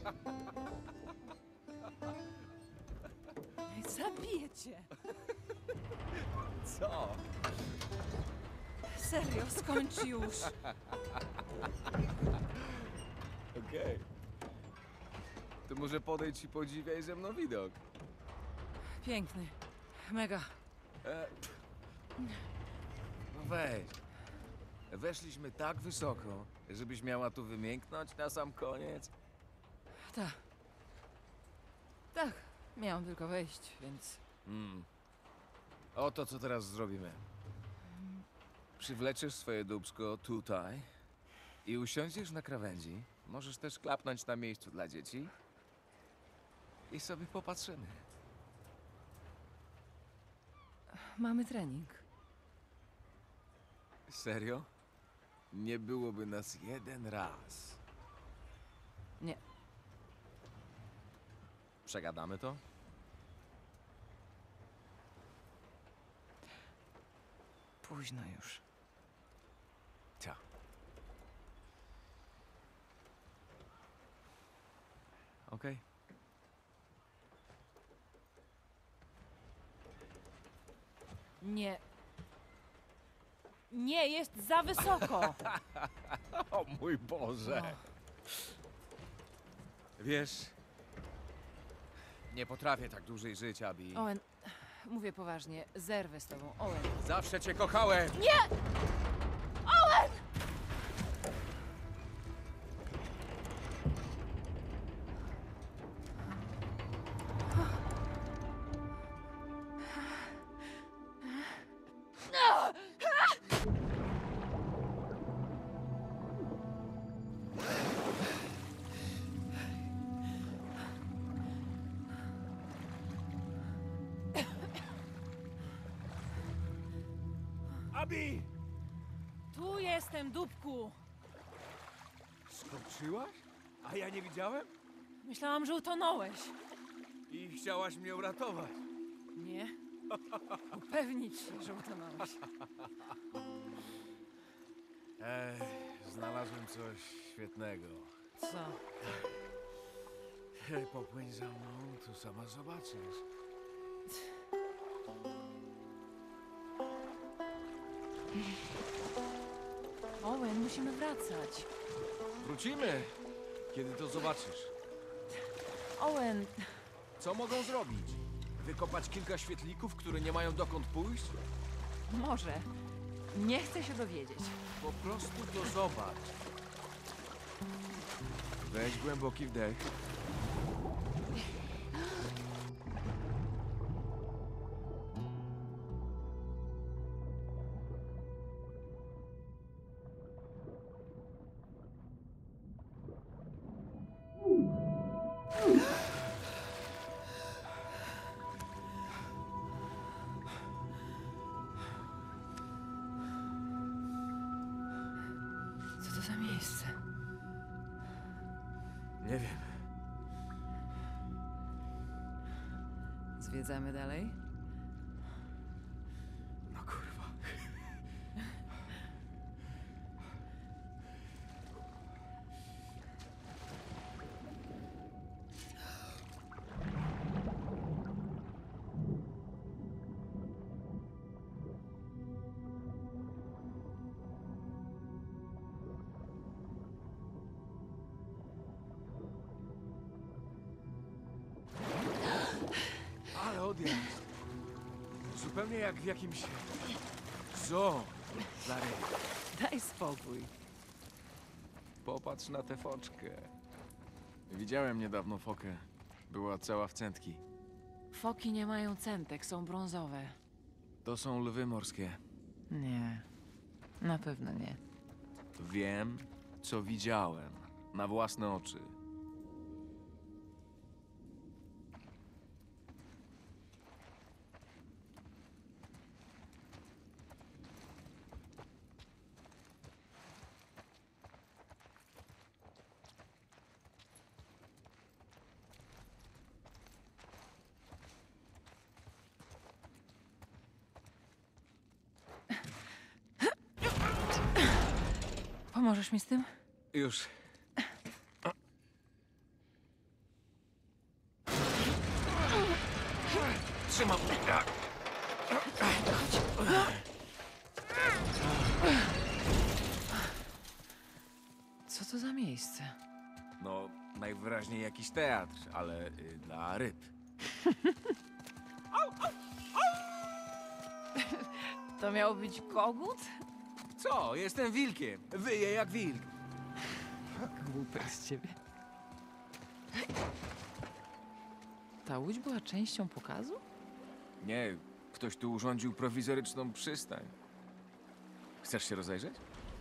Zabiję cię! Co? Serio, skończ już! Okej. To może podejdź i podziwiaj ze mną widok. Piękny. Mega. No weź. Weszliśmy tak wysoko, żebyś miała tu wymięknąć na sam koniec. Tak. Tak, miałam tylko wejść, więc... Oto co teraz zrobimy. Przywleczysz swoje dupsko tutaj i usiądziesz na krawędzi. Możesz też klapnąć na miejscu dla dzieci. I sobie popatrzymy. Mamy trening. Serio? Nie byłoby nas jeden raz. Nie. Przegadamy to? Późno już. Ta. Okej. Nie. Nie, jest za wysoko! O mój Boże! Wiesz, nie potrafię tak dłużej żyć, Abi. Owen, mówię poważnie, zerwę z tobą. Owen. Zawsze cię kochałem! Nie! Owen! Abi! Tu jestem, dupku! Skoczyłaś? A ja nie widziałem? Myślałam, że utonąłeś. I chciałaś mnie uratować. Nie? Upewnić się, że utonąłeś. Znalazłem coś świetnego. Co? Popłyń za mną, tu sama zobaczysz. Owen, musimy wracać. Wrócimy, kiedy to zobaczysz. Owen, Co mogą zrobić? Wykopać kilka świetlików, które nie mają dokąd pójść? może. Nie chcę się dowiedzieć. Po prostu to zobacz. Weź głęboki wdech. Co to za miejsce? Nie wiem. Zwiedzamy dalej? No kurwa. Ale odjazd. Zupełnie jak w jakimś zoo dla ryb. Daj spokój. Popatrz na tę foczkę. Widziałem niedawno fokę. Była cała w cętki. Foki nie mają centek, są brązowe. To są lwy morskie. Nie, na pewno nie. Wiem, co widziałem na własne oczy. Pomożesz mi z tym? Już. wytrzymam. Co to za miejsce? No, najwyraźniej jakiś teatr, ale dla ryb. To miał być kogut? Co? Jestem wilkiem. Wyję jak wilk. Głupek z ciebie. Ta łódź była częścią pokazu? Nie, ktoś tu urządził prowizoryczną przystań. Chcesz się rozejrzeć?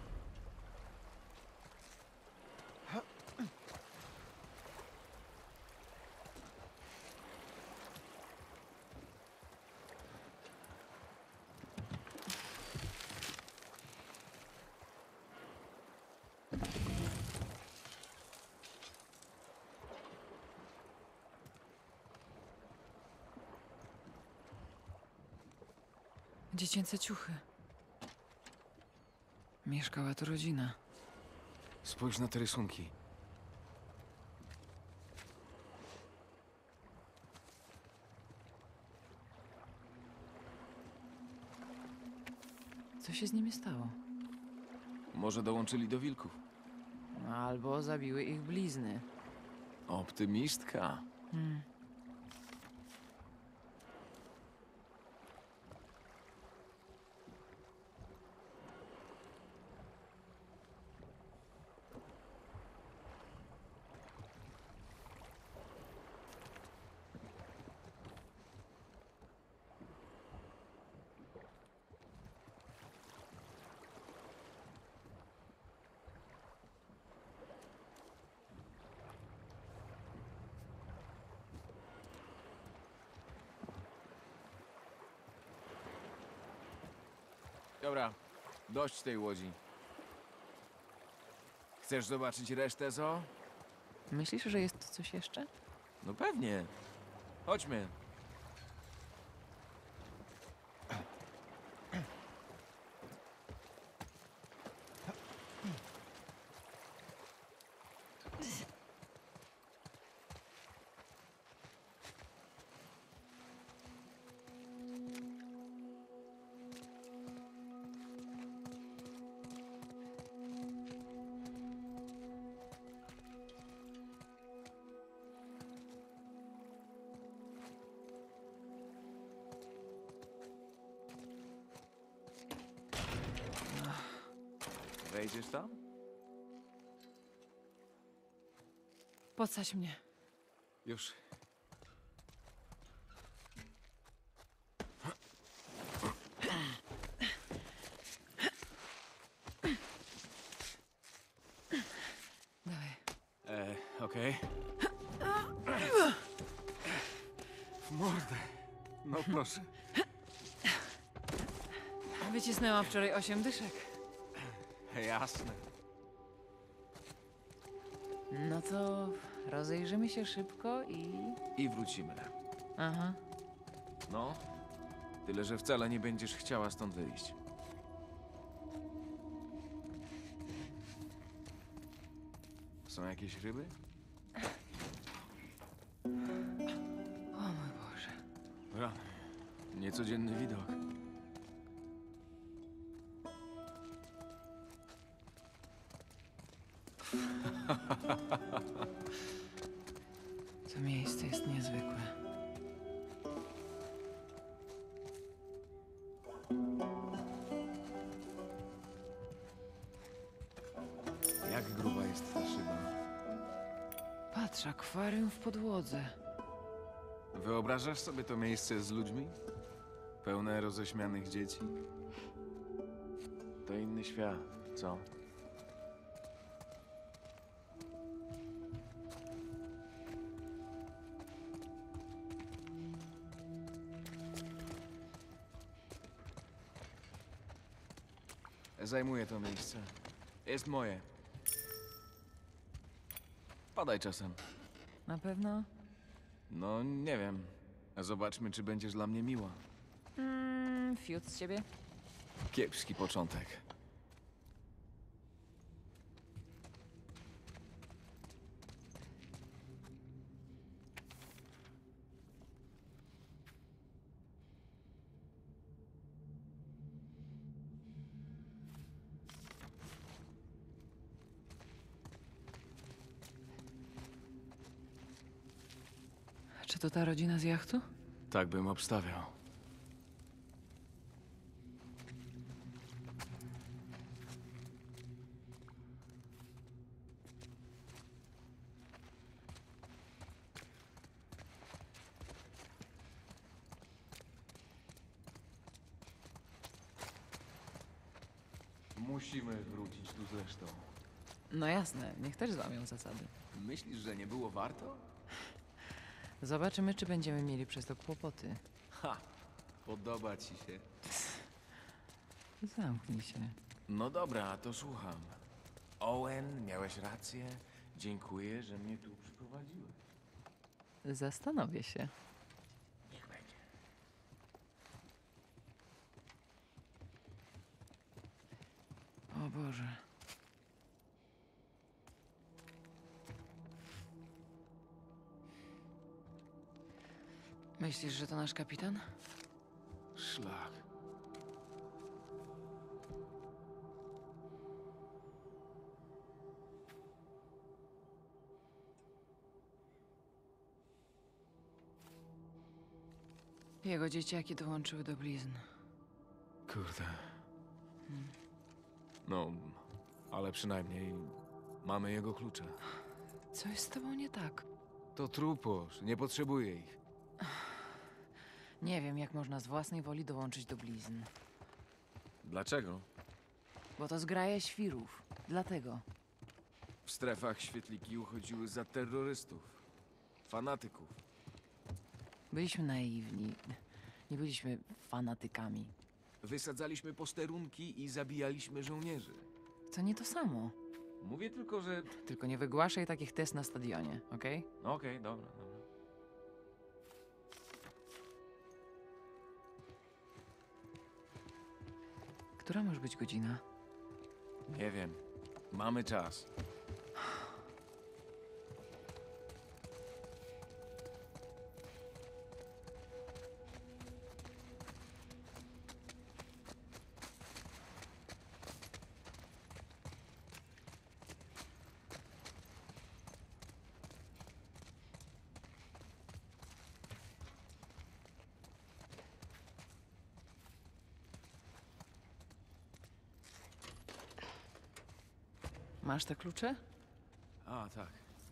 Dziecięce ciuchy. Mieszkała tu rodzina. Spójrz na te rysunki. Co się z nimi stało? Może dołączyli do wilków. Albo zabiły ich blizny. Optymistka. Dobra, dość tej łodzi. Chcesz zobaczyć resztę, zo? Myślisz, że jest tu coś jeszcze? No pewnie. Chodźmy. Wejdziesz tam? Podsadź mnie. Już. Dawaj. Okej. W mordę. No proszę. Wycisnęłam wczoraj 8 dyszek. Jasne. No to rozejrzymy się szybko I wrócimy. Aha. No. Tyle, że wcale nie będziesz chciała stąd wyjść. Są jakieś ryby? O mój Boże. Rany. Niecodzienny widok. To miejsce jest niezwykłe. Jak gruba jest ta szyba? Patrz, akwarium w podłodze. Wyobrażasz sobie to miejsce z ludźmi? Pełne roześmianych dzieci? To inny świat, co? Zajmuję to miejsce. Jest moje. Padaj czasem. Na pewno? No, nie wiem. Zobaczmy, czy będziesz dla mnie miła. Fiut z ciebie? Kiepski początek. Czy to ta rodzina z jachtu? Tak bym obstawiał. Musimy wrócić tu zresztą. No jasne, niech też złamią zasady. Myślisz, że nie było warto? Zobaczymy, czy będziemy mieli przez to kłopoty. Ha! Podoba ci się. Zamknij się. No dobra, to słucham. Owen, miałeś rację. Dziękuję, że mnie tu przyprowadziłeś. Zastanowię się. Niech będzie. O Boże. Myślisz, że to nasz kapitan? Szlak. Jego dzieciaki dołączyły do blizn. Kurde. No, ale przynajmniej mamy jego klucze. Co jest z tobą nie tak? To truposz, nie potrzebuję ich. Nie wiem, jak można z własnej woli dołączyć do blizn. Dlaczego? Bo to zgraja świrów. Dlatego. W strefach świetliki uchodziły za terrorystów. Fanatyków. Byliśmy naiwni. Nie byliśmy fanatykami. Wysadzaliśmy posterunki i zabijaliśmy żołnierzy. To nie to samo. Mówię tylko, że... Tylko nie wygłaszaj takich test na stadionie, okej? No okej, dobra, dobra. Która może być godzina? Nie wiem. Mamy czas. Masz te klucze? A, tak.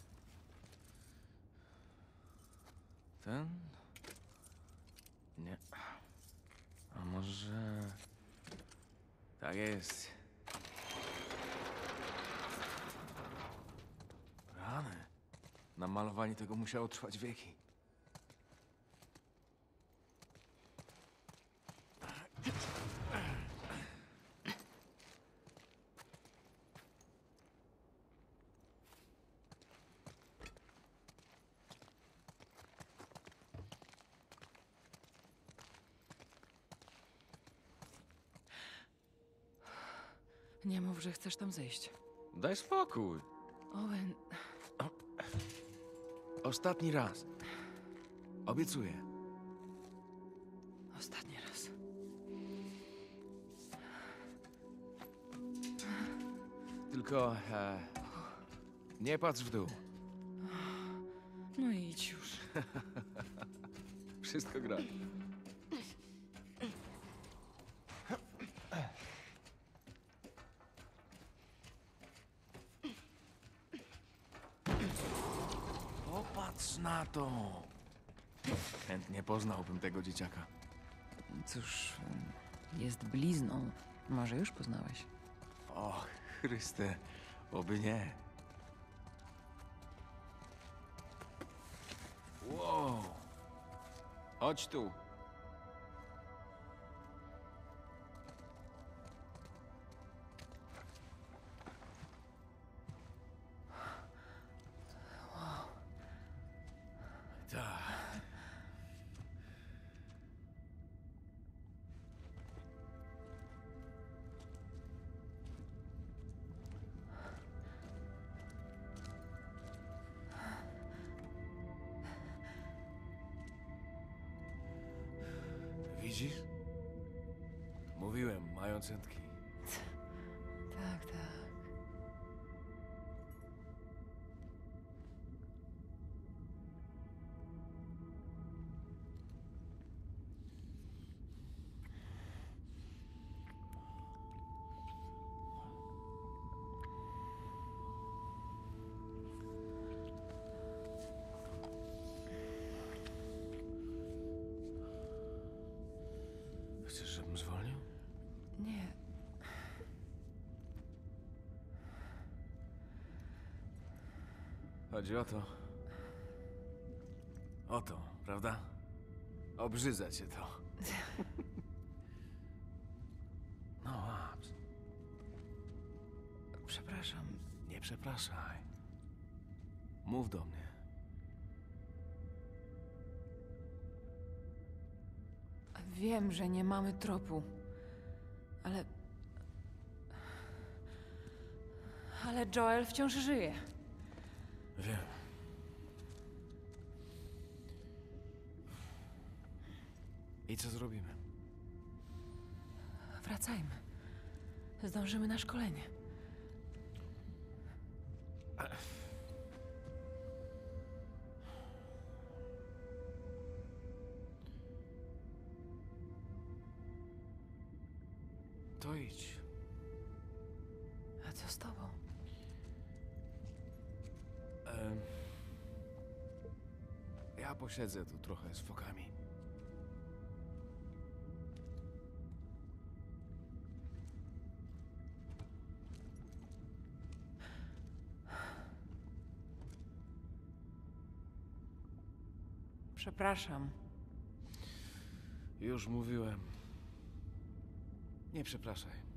Ten? Nie. A może... Tak jest. Rany. Namalowanie tego musiało trwać wieki. Nie mów, że chcesz tam zejść. Daj spokój. Owen, Ostatni raz. Obiecuję. ostatni raz. Tylko nie patrz w dół. No idź już. Wszystko gra. Popatrz na to. Chętnie poznałbym tego dzieciaka. Cóż, jest blizną. Może już poznałeś. O, Chryste, oby nie. Wow. Chodź tu. Tak. Widzisz? Mówiłem, mają centki. Tak, tak. Chodzi o to. O to, prawda? Obrzydza cię to. No, Abs. Przepraszam. Nie przepraszaj. Mów do mnie. Wiem, że nie mamy tropu. Ale... Ale Joel wciąż żyje. Wiem. I co zrobimy? Wracajmy. Zdążymy na szkolenie. To idź. A co z tobą? Ja posiedzę tu trochę z fokami. Przepraszam. Już mówiłem. Nie przepraszaj.